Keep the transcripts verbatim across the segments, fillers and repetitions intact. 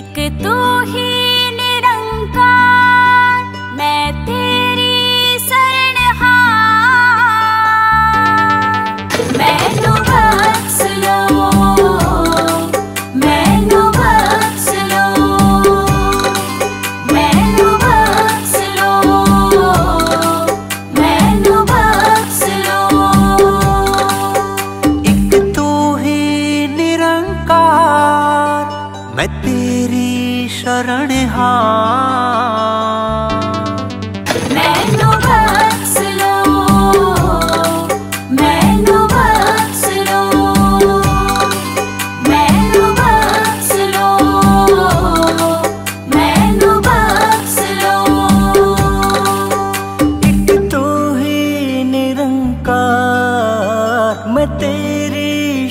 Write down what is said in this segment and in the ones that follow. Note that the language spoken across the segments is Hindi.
एक तू ही निरंकार, मैं तेरी शरणहार। मैनू बख्श लो, मैनू बख्श लो, मैनू बख्श लो, मैनू बख्श लो। एक तू ही निरंकार, मैं तेरी शरणहार। मैनू बख्श लो, मैनू बख्श लो, मैनू बख्श लो, मैनू बख्श लो। एक तू ही निरंकार, मैं तेरी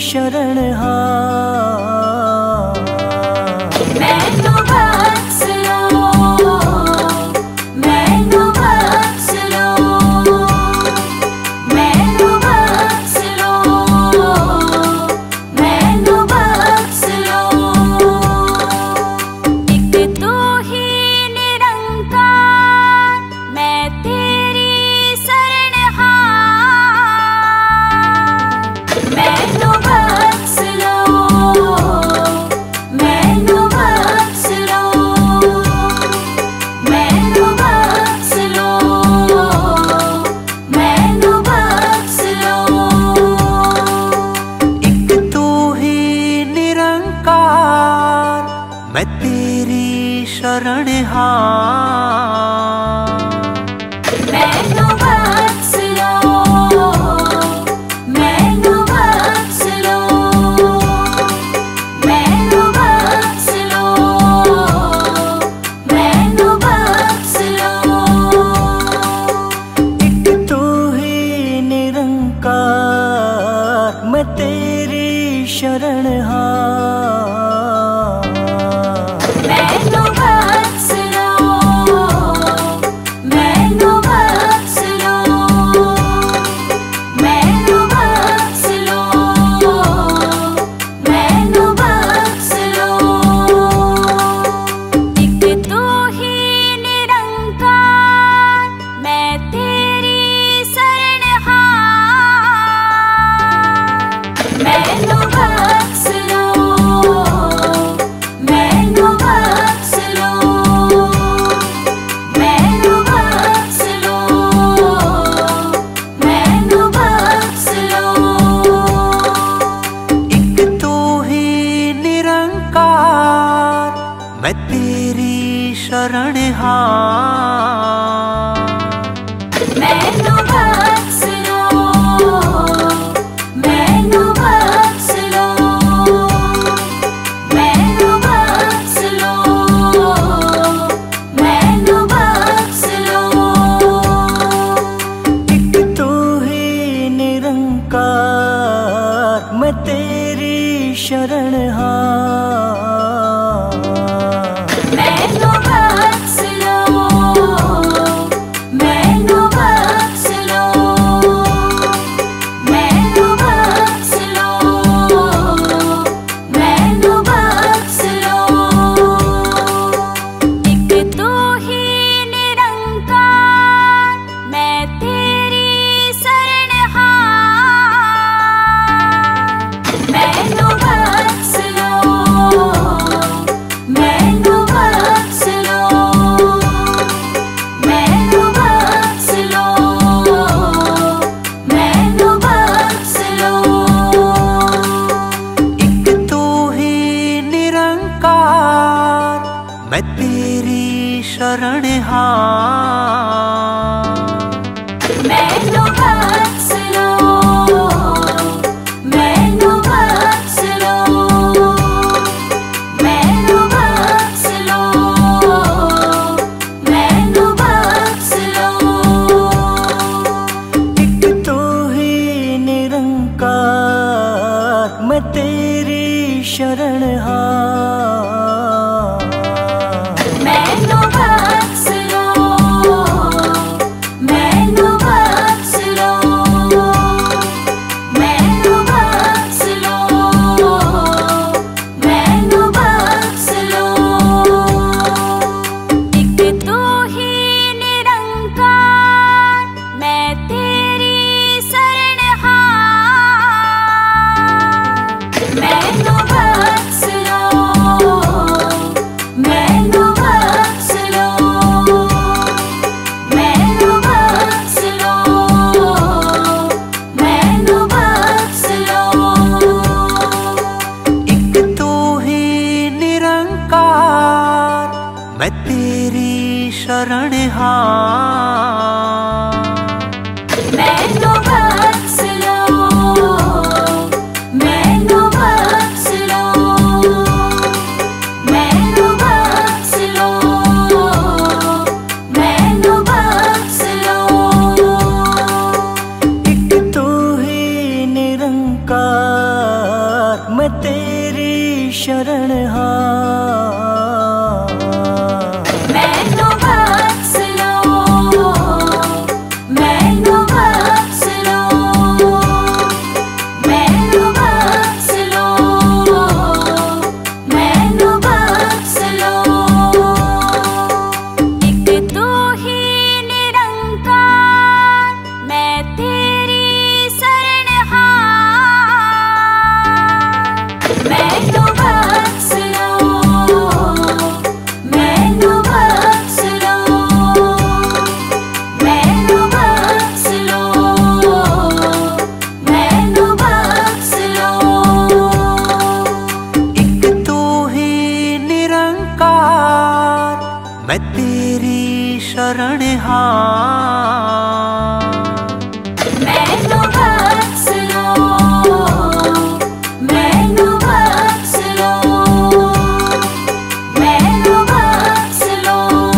शरणहार। मैनू बख्श लो, मैनू बख्श लो, मैनू बख्श लो, मैनू बख्श लो। एक तू ही निरंकार, मैं तेरी शरणहार। मैनू बख्श लो, मैनू बख्श लो, मैनू बख्श लो, मैनू बख्श लो। एक तू ही निरंकार, मैं तेरी शरणहार। मैनू बख्श लो, मैनू बख्श लो, मैनू बख्श लो, मैनू बख्श लो। एक तू ही निरंकार, मैं तेरी शरणहार। मैनू बख्श लो, मैनू बख्श लो, मैनू बख्श लो, मैनू बख्श लो। एक तू ही निरंकार, मैं तेरी शरणहार। मैनू बख्श लो, मैनू बख्श लो, मैनू बख्श लो, मैनू बख्श लो। एक तू ही निरंकार, मैं तेरी शरणहार। मैनू बख्श लो, मैनू बख्श लो, मैनू बख्श लो, मैनू बख्श लो। एक तू ही निरंकार, मैं तेरी शरणहार। मैनू बख्श लो, मैनू बख्श लो, मैनू बख्श लो, मैनू बख्श लो। एक तू ही निरंकार, मैं तेरी शरणहार। मैनू बख्श लो, मैनू बख्श लो, मैनू बख्श लो, मैनू बख्श लो। एक तू ही निरंकार, मैं तेरी शरणहार। मैनू बख्श लो, मैनू बख्श लो, मैनू बख्श लो, मैनू बख्श लो। एक तू ही निरंकार, मैं तेरी शरणहार। मैनू बख्श लो, मैनू बख्श लो, मैनू बख्श लो, मैनू बख्श लो। मैं तेरी शरण हार। मैनू बख्श लो, मैनू बख्श लो, मैनू बख्श लो, मैनू बख्श लो। एक तू ही निरंकार, मैं तेरी शरण हार। मैनू बख्श लो, मैनू बख्श लो, मैनू बख्श लो, मैनू बख्श लो। एक तू ही निरंकार, मैं तेरी शरण हार। मैनू बख्श लो, मैनू बख्श लो, मैनू बख्श लो, मैनू बख्श लो। एक तू ही निरंकार, मैं तेरी शरण हार। मैनू बख्श लो, मैनू बख्श लो, मैनू बख्श लो,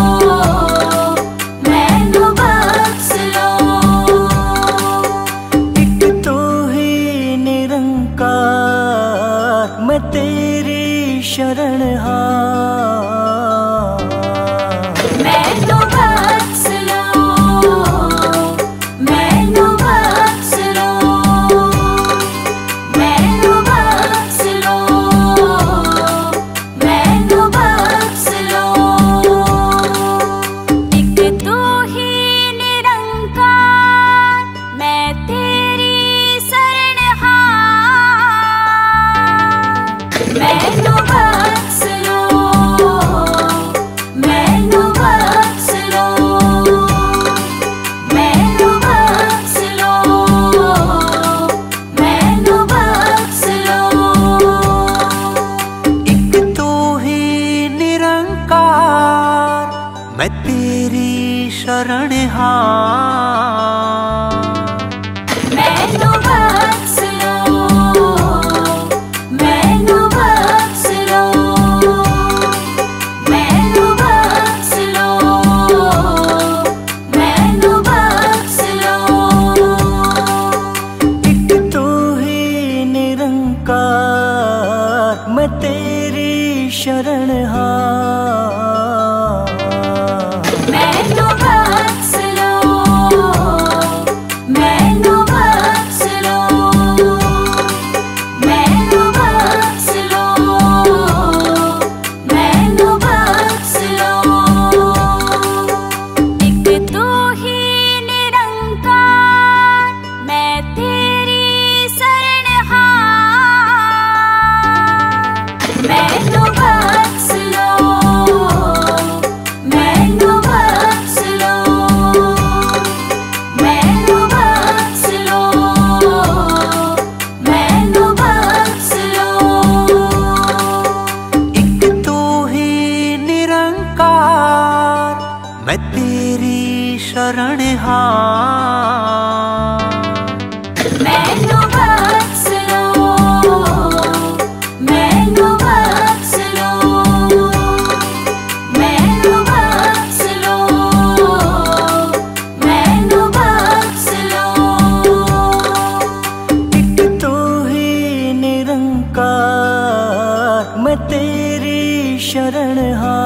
मैनू बख्श लो। एक तू ही निरंकार, मैं तेरी शरण हार। मैनू बख्श लो, मैनू बख्श लो, मैनू बख्श लो, मैनू बख्श लो। एक तू ही निरंकार, मैं तेरी शरण हार। मैनू बख्श लो, मैनू बख्श लो, मैनू बख्श लो, मैनू बख्श लो। एक तू ही निरंकार, मैं तेरी शरण हार। मैनू बख्श लो, मैनू बख्श लो, मैनू बख्श लो, मैनू बख्श लो। एक तू ही निरंकार, मैं तेरी शरण हार। मैनू बख्श लो, मैनू बख्श लो, मैनू बख्श लो, मैनू बख्श लो। एक तू ही निरंकार, मैं तेरी शरण हार। मैनू बख्श लो, मैनू बख्श लो, मैनू बख्श लो, मैनू बख्श लो। एक तू ही निरंकार, मैं तेरी शरण हार। मैनू बख्श लो, मैनू बख्श लो, मैनू बख्श लो, मैनू बख्श लो। एक तू ही निरंकार, मैं तेरी शरण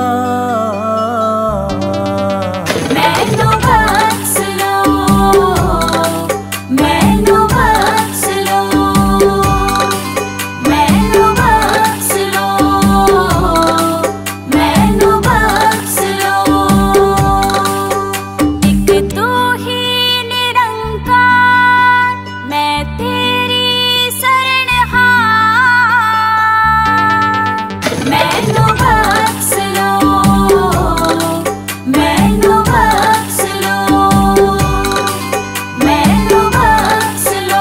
हार। मैनू बख्श लो, मैनू बख्श लो, मैनू बख्श लो, मैनू बख्श लो। एक तू ही निरंकार, मैं तेरी शरण हार। मैनू बख्श लो, मैनू बख्श लो, मैनू बख्श लो,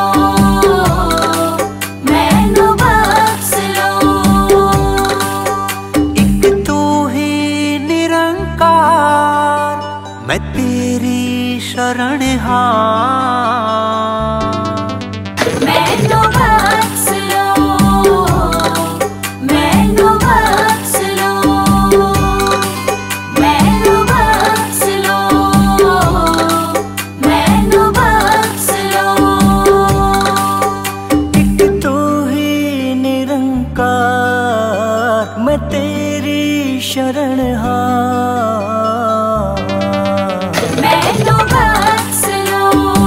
मैनू बख्श लो। एक तू ही निरंकार, मैं तेरी शरण हार। मैनू बख्श लो, मैनू बख्श लो, मैनू बख्श लो, मैनू बख्श लो। एक तू ही निरंकार, मैं तेरी शरण हार। मैनू बख्श लो,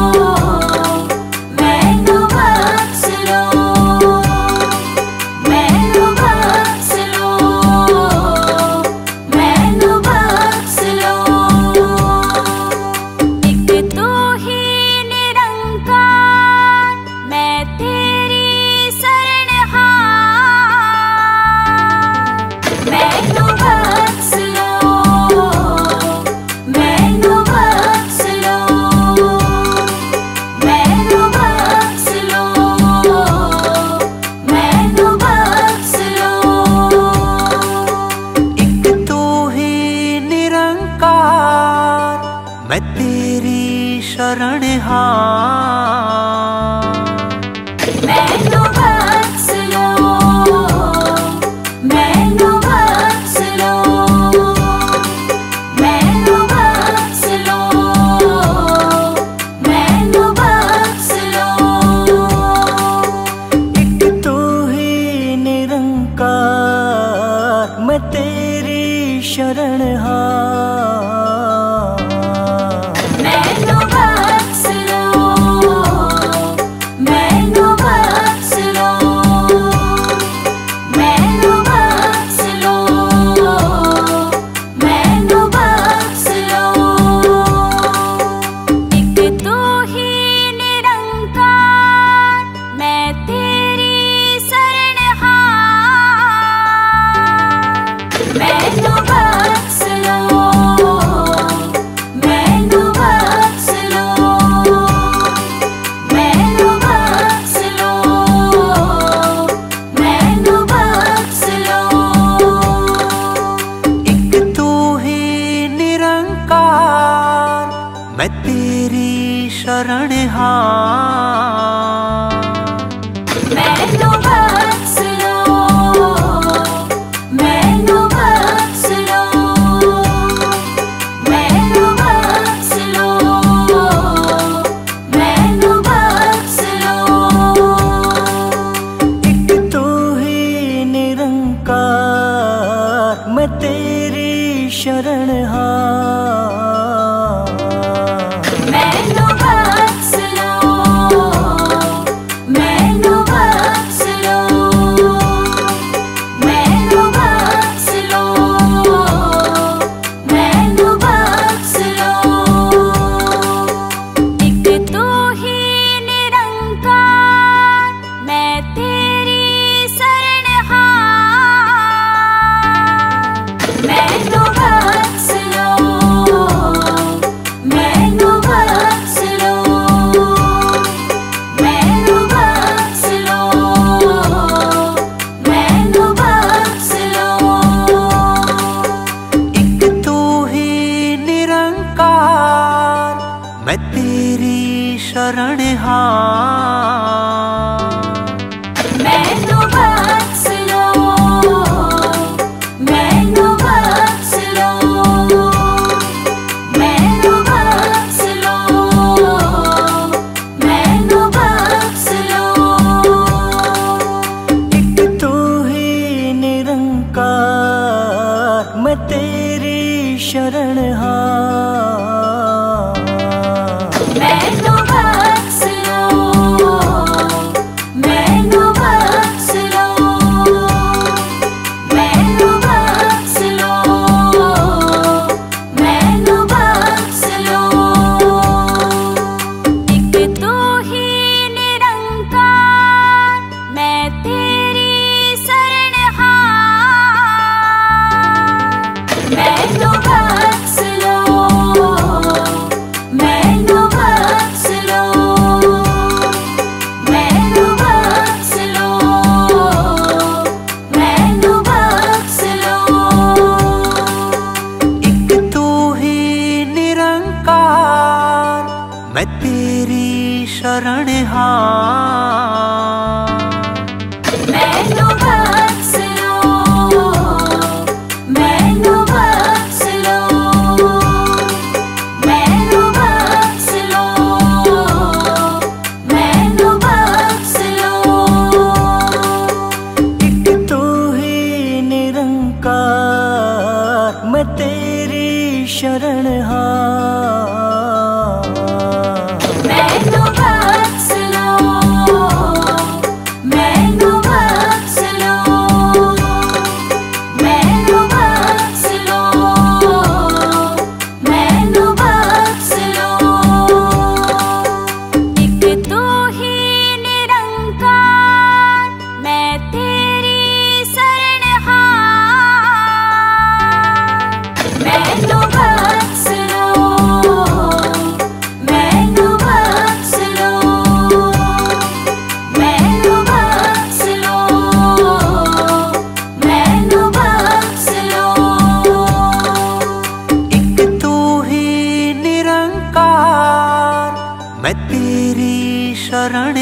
मैनू बख्श लो, मैनू बख्श लो, मैनू बख्श लो। एक तू ही निरंकार, मैं तेरी शरण हार। मैनू बख्श लो, मैनू बख्श लो, मैनू बख्श लो, मैनू बख्श लो। एक तू ही निरंकार, मैं तेरी शरण हार। मैनू बख्श लो, मैनू बख्श लो, मैनू बख्श लो, मैनू बख्श लो। एक तू ही निरंकार, मैं तेरी शरण हार। मैनू बख्श लो, मैनू बख्श लो, मैनू बख्श लो, मैनू बख्श लो। एक तू ही निरंकार, मैं तेरी शरण हार। मैनू बख्श लो, मैनू बख्श लो, मैनू बख्श लो, मैनू बख्श लो। एक तू ही निरंकार, मैं तेरी शरण हार। मैनू बख्श लो, मैनू बख्श लो, मैनू बख्श लो, मैनू बख्श लो। एक तू ही निरंकार, मैं तेरी शरण हार। मैनू बख्श लो, मैनू बख्श लो, मैनू बख्श लो, मैनू बख्श लो। एक तू ही निरंकार, मैं तेरी शरण हार। मैनू बख्श लो, मैं तेरी शरण हार। मैनू बख्श लो, मैनू बख्श लो, मैनू बख्श लो, मैनू बख्श लो। एक तू ही निरंकार, मैं तेरी शरणहार। मैनू बख्श लो, मैनू बख्श लो, मैनू बख्श लो, मैनू बख्श लो। एक तू ही निरंकार, मैं तेरी शरण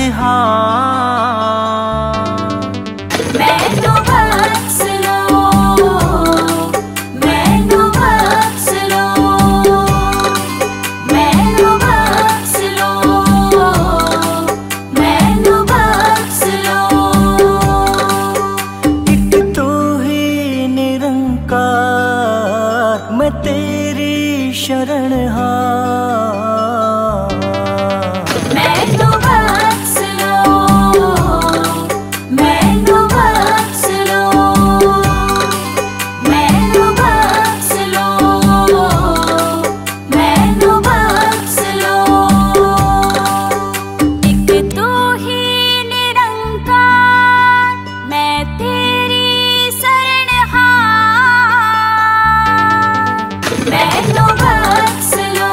हार। मैनू बख्श लो, मैनू बख्श लो, मैनू बख्श लो, मैनू बख्श लो। एक तू ही निरंकार, मैं तेरी शरण हार। मैनू बख्श लो, मैनू बख्श लो, मैनू बख्श लो, मैनू बख्श लो। एक तू ही निरंकार, मैं तेरी शरणहार। मैनू बख्श लो,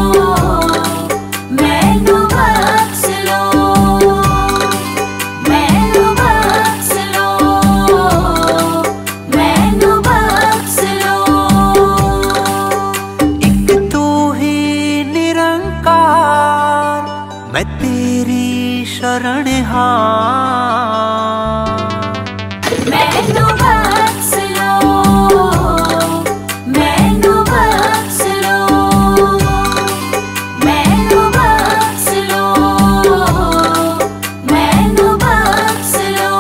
मैनू बख्श लो, मैनू बख्श लो, मैनू बख्श लो। एक तू ही निरंकार, मैं तेरी शरण हार। मैनू बख्श लो, मैनू बख्श लो, मैनू बख्श लो, मैनू बख्श लो।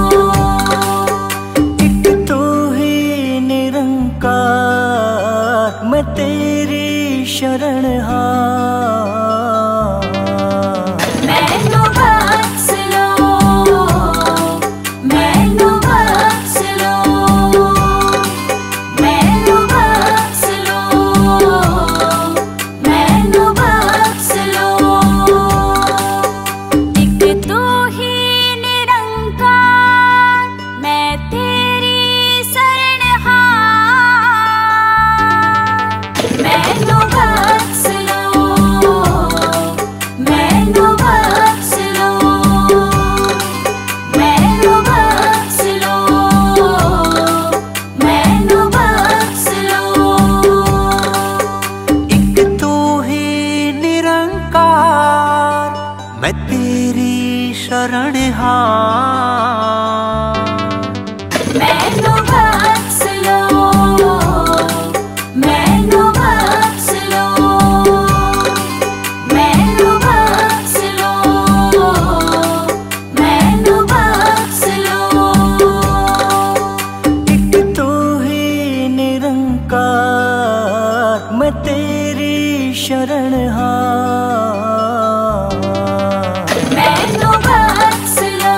एक तू ही निरंकार, मैं तेरी शरण हार। मैनू बख्श लो, मैनू बख्श लो, मैनू बख्श लो, मैनू बख्श लो। एक तू ही निरंकार, मैं तेरी शरणहार। मैनू बख्श लो, मैनू बख्श लो, मैनू बख्श लो, मैनू बख्श लो। एक तू ही निरंकार, मैं तेरी शरण हार। मैनू बख्श लो, मैनू बख्श लो, मैनू बख्श लो, मैनू बख्श लो। एक तू ही निरंकार, मैं तेरी शरण हार। मैनू बख्श लो,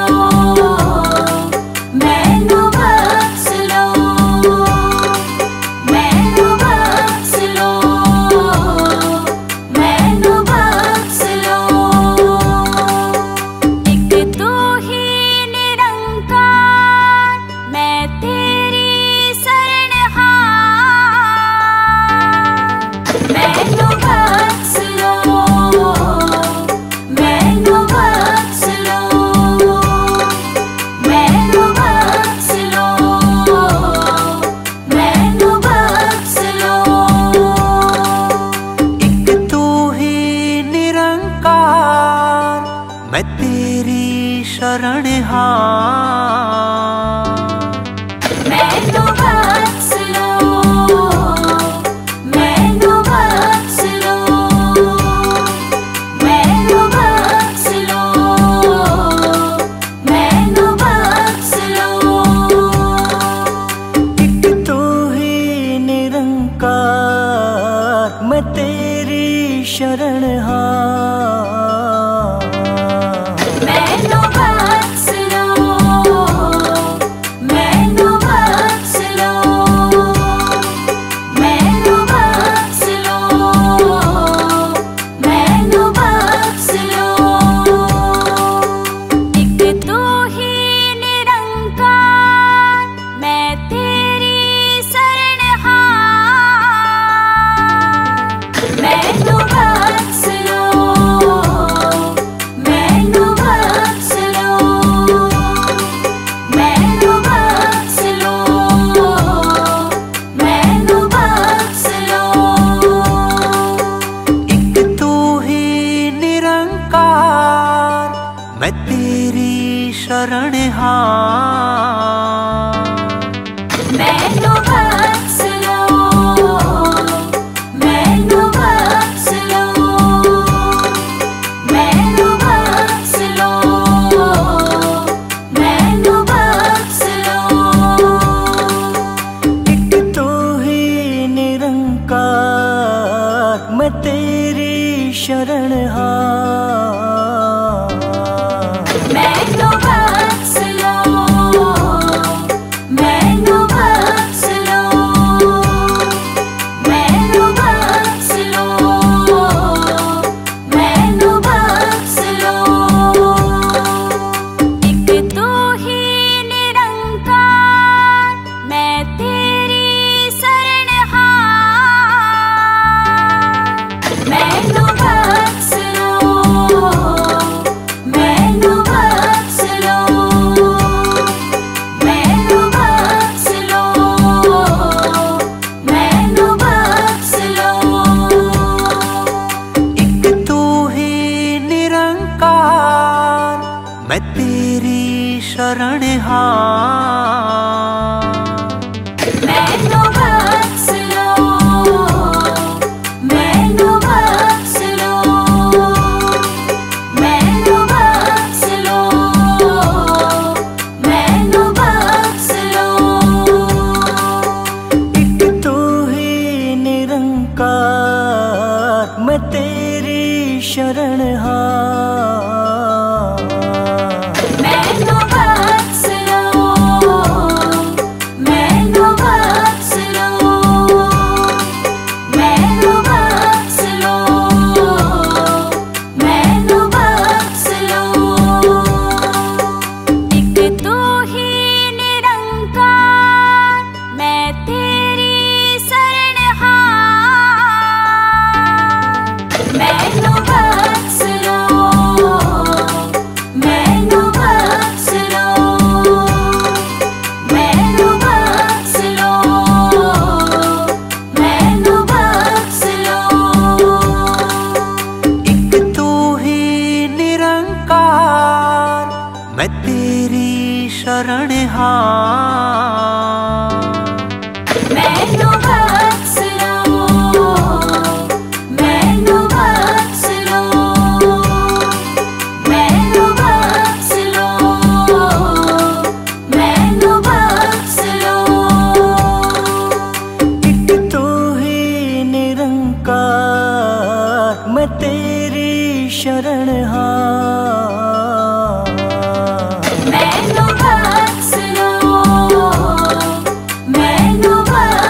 मैनू बख्श लो, मैनू बख्श लो, मैनू बख्श लो। एक तू ही निरंकार, मैं तेरी शरणहार। मैनू बख्श लो, शरण हार। मैनू बख्श लो, मैनू बख्श लो, मैनू बख्श लो, मैनू बख्श लो। एक तू ही निरंकार, मैं तेरी शरणहार। मैनू बख्श लो, मैनू बख्श लो, मैनू बख्श लो, मैनू बख्श लो। एक तू ही निरंकार, मैं तेरी शरण हार। मैनू बख्श लो, मैनू बख्श लो, मैनू बख्श लो, मैनू बख्श लो। एक तू ही निरंकार, मैं तेरी शरण हार। मैनू बख्श लो, मैनू बख्श लो, मैनू बख्श लो, मैनू बख्श लो। एक तू ही निरंकार, मैं तेरी शरणहार। मैनू बख्श लो, मैनू बख्श लो, मैनू बख्श लो, मैनू बख्श लो। एक तू ही निरंकार, मैं तेरी शरण हार। मैनू बख्श लो, मैनू बख्श लो, मैनू बख्श लो, मैनू बख्श लो। एक तू ही निरंकार, मैं तेरी शरण हार। मैनू बख्श लो, मैनू बख्श लो, मैनू बख्श लो, मैनू बख्श लो। एक तू ही निरंकार, मैं तेरी शरणहार। मैनू बख्श लो, मैनू बख्श लो, मैनू बख्श लो, मैनू बख्श लो। एक तू ही निरंकार, मैं तेरी शरण हार। मैनू बख्श लो, मैनू बख्श लो, मैनू बख्श लो, मैनू बख्श लो। एक तू ही निरंकार, मैं तेरी शरण हार। मैनू बख्श लो, मैनू बख्श